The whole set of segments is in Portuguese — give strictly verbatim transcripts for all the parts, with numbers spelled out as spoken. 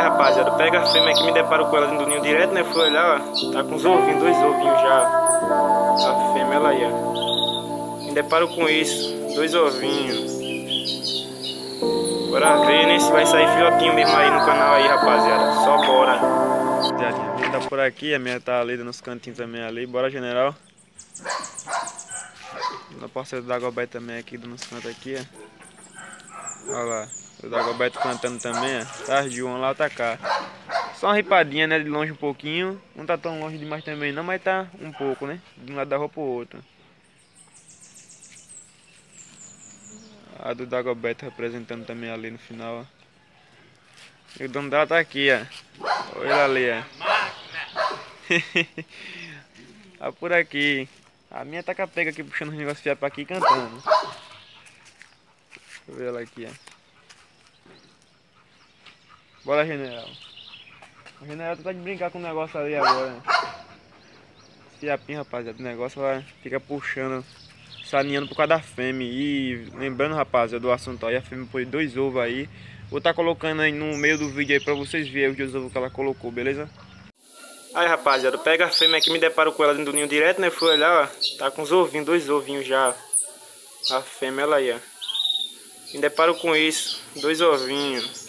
Aí, rapaziada, pega a fêmea aqui, me deparo com ela dentro do ninho direto, né? Fui olhar, ó, tá com os ovinhos, dois ovinhos já. A fêmea, ela aí, ó. Me deparo com isso, dois ovinhos. Bora ver, né, se vai sair filhotinho mesmo aí no canal aí, rapaziada. Só bora. A minha tá por aqui, a minha tá ali nos cantinhos também ali. Bora, general. O parceiro do Dagoberto também aqui, nos cantos aqui, ó. Olha lá. O Dagoberto cantando também, ó. Tá de um lá, tá cá. Só uma ripadinha, né? De longe um pouquinho. Não tá tão longe demais também não, mas tá um pouco, né? De um lado da rua pro outro. A do Dagoberto representando também ali no final, ó. E o dono dela tá aqui, ó. Olha ele ali, ó. Tá por aqui. A minha tá capega aqui puxando os negócios fiados pra aqui e cantando. Deixa eu ver ela aqui, ó. Bora, general. O general tá de brincar com o negócio ali agora. Fiapinho, rapaziada. O negócio ela fica puxando, saneando por causa da fêmea. E lembrando, rapaziada, do assunto aí, a fêmea pôs dois ovos aí. Vou estar tá colocando aí no meio do vídeo aí pra vocês verem os dois ovos que ela colocou, beleza? Aí, rapaziada, pega a fêmea aqui, me deparo com ela dentro do ninho direto, né? Fui olhar, ó. Tá com os ovinhos, dois ovinhos já. A fêmea, ela aí, ó. Me deparo com isso, dois ovinhos.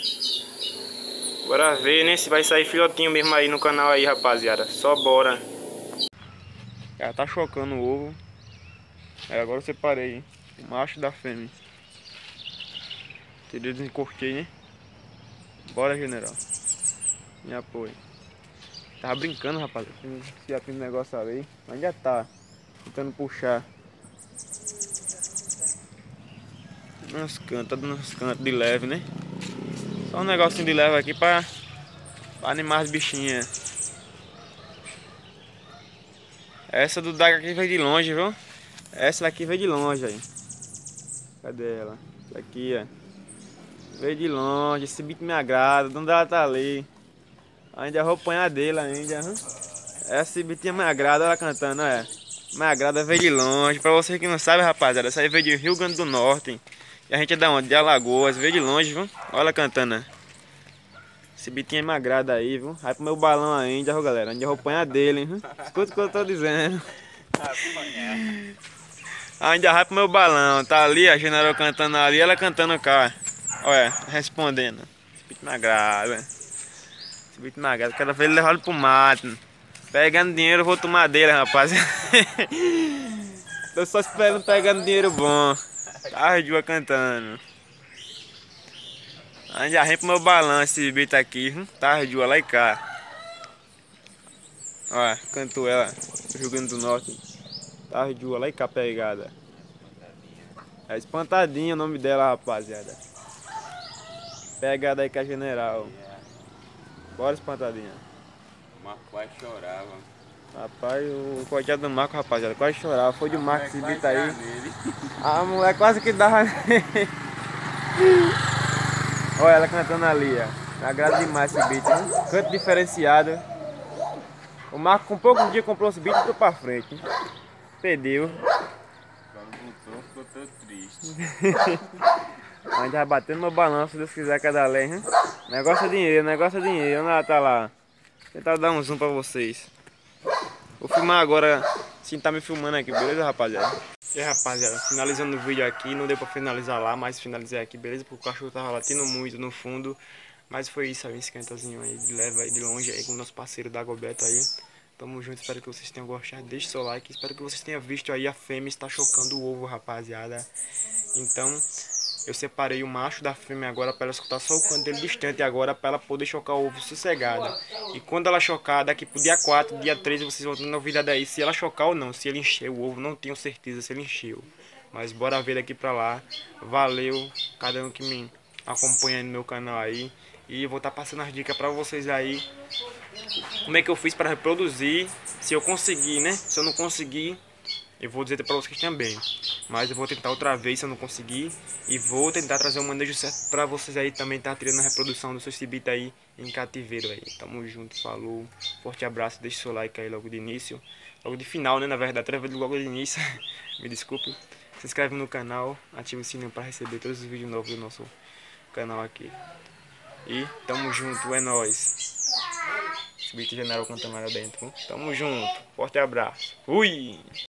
Bora ver, né, se vai sair filhotinho mesmo aí no canal aí, rapaziada. Só bora. Ela tá chocando o ovo. Aí agora eu separei, hein? O macho da fêmea. Entendeu? Desencortei, né? Bora, general. Me apoio. Tava brincando, rapaz. Se aquele negócio ali. Mas já tá. Tentando puxar. Nos cantos, tá dando uns cantos de leve, né? Só um negocinho de leve aqui pra, pra animar as bichinhas. Essa do Daga aqui veio de longe, viu? Essa daqui veio de longe aí. Cadê ela? Essa aqui, ó. Veio de longe. Esse bicho me agrada. O dono dela tá ali. Ainda vou apanhar dele ainda. Hein? Essa bitinha me agrada, ela cantando, é. Me agrada, veio de longe. Pra vocês que não sabem, rapaziada, essa aí veio de Rio Grande do Norte. E a gente é da onde? De Alagoas, veio de longe, viu? Olha ela cantando, né? Esse bitinho me agrada aí, viu? Vai pro meu balão ainda, viu, galera? Ainda vou apanhar dele, hein? Escuta o que eu tô dizendo. Ainda vai pro meu balão. Tá ali, a general cantando ali, ela cantando cá. Olha, respondendo. Esse bicho me agrada. Esse bicho me agrada. Cada vez ele leva ele pro mato. Pegando dinheiro, eu vou tomar dele, rapaz. Tô só esperando pegando dinheiro bom. Tá as duas cantando. Ainda vem pro meu balão esse bicho aqui. Hein? Tá as duas lá e cá. Olha, cantou ela. Do Rio Grande do Norte. Tá as duas lá e cá pegada. É Espantadinha o nome dela, rapaziada. Pegada aí com a general. Bora, Espantadinha. O Marco quase chorava. Rapaz, o coitado do Marco, rapaziada, quase chorava. Foi de Marco esse bicho aí. A mulher quase que dava. Olha ela cantando ali, ó. Me agrada demais esse bicho, hein? Canto diferenciado. O Marco com poucos dias comprou esse bicho e ficou pra frente. Hein? Perdeu. Quando voltou, ficou todo triste. A gente vai batendo no meu balanço, se Deus quiser, cada lei, hein? Negócio é dinheiro, negócio é dinheiro. Onde ela tá lá? Vou tentar dar um zoom pra vocês. Vou filmar agora, sim, tá me filmando aqui, beleza, rapaziada? E aí, rapaziada, finalizando o vídeo aqui, não deu pra finalizar lá, mas finalizei aqui, beleza? Porque o cachorro tava latindo muito no fundo. Mas foi isso aí, esse cantazinho aí, de leva aí, de longe aí, com o nosso parceiro Dagoberto aí. Tamo junto, espero que vocês tenham gostado, deixe seu like, espero que vocês tenham visto aí, a fêmea está chocando o ovo, rapaziada. Então, eu separei o macho da fêmea agora para ela escutar só o canto dele distante agora, para ela poder chocar o ovo sossegada. E quando ela chocar, daqui pro dia quatro, dia três, vocês vão ter novidade aí, se ela chocar ou não, se ele encher o ovo, não tenho certeza se ele encheu. Mas bora ver daqui pra lá. Valeu, cada um que me acompanha aí no meu canal aí. E eu vou estar passando as dicas pra vocês aí, como é que eu fiz para reproduzir, se eu conseguir, né? Se eu não conseguir, eu vou dizer para vocês também. Mas eu vou tentar outra vez se eu não conseguir. E vou tentar trazer um manejo certo para vocês aí também estar tá tirando a reprodução do seu cibita aí em cativeiro aí. Tamo junto, falou. Forte abraço, deixe seu like aí logo de início. Logo de final, né? Na verdade, através do logo de início. Me desculpe. Se inscreve no canal, ativa o sininho para receber todos os vídeos novos do nosso canal aqui. E tamo junto, é nóis. Esse vídeo já não era cantando lá dentro. Tamo junto. Forte abraço. Fui!